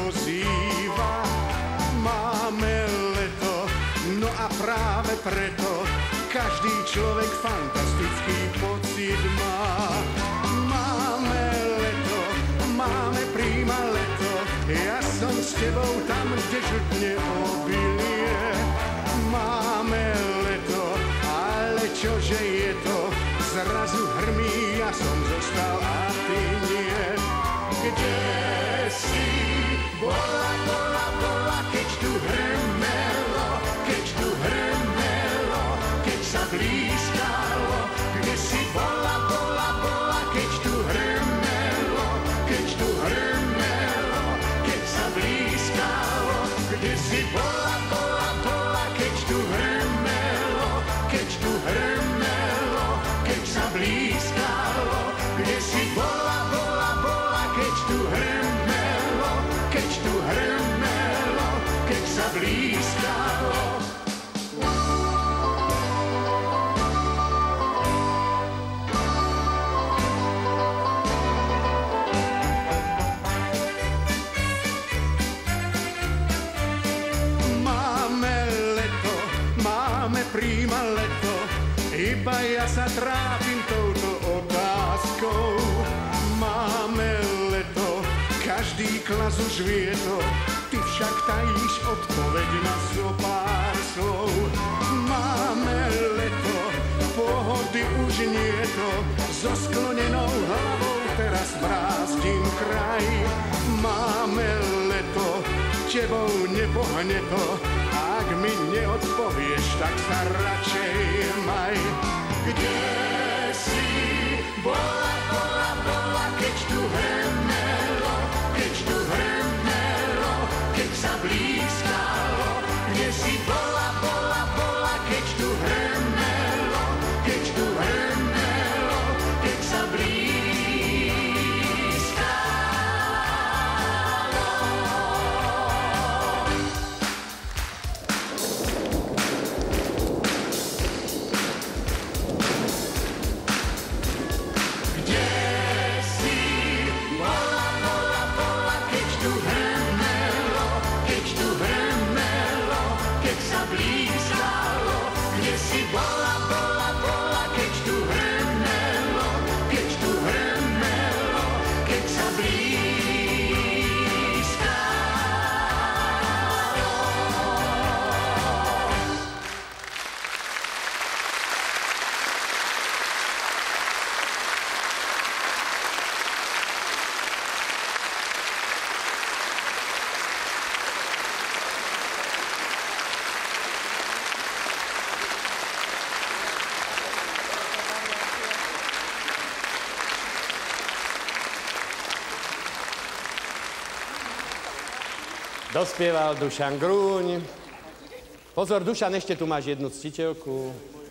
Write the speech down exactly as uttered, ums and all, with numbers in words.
ozýva. Máme leto, no a práve preto každý človek fantastický pocit má. Máme leto, máme príma leto, ja som s tebou tam, kde žltne obilie. Máme leto, ale čože je to, zrazu hrmí, ja som zostal a ty nie. Kde si bola, bola, bola, keď tu hrmelo, keď tu hrmelo, keď sa blízkalo. Kde si bola, bola, bola, keď tu hrmelo, keď tu hrmelo, keď sa blízkalo. Kde si bola, bola, bola, keď tu hrmelo, keď tu hrmelo, keď sa blízkalo. Kde si bola, bola, bola, keď tu hrmelo, keď tu hrmelo, keď sa blízkalo. Máme leto, máme príma leto, iba ja sa trápim touto otázkou. Máme leto, každý klas už vie to, ty však tajíš odpoveď na zopár slov. Máme leto, pohody už nie to, so sklonenou hlavou teraz brázdim kraj. Máme leto, tebou nepohne to, ak mi neodpovieš, tak sa radšej maj. Kde si bola, bola, bola, keď tu hrmelo, keď tu hrmelo, keď sa blízkalo. Kde si bola, bola, bola, keď tu hrmelo, keď tu hrmelo, keď sa blízkalo. Bola, bola, bola, keď tu hrmelo, keď tu hrmelo, keď sa blízkalo. Dospieval Dušan Grúň. Pozor, Dušan, ešte tu máš jednu ctiteľku.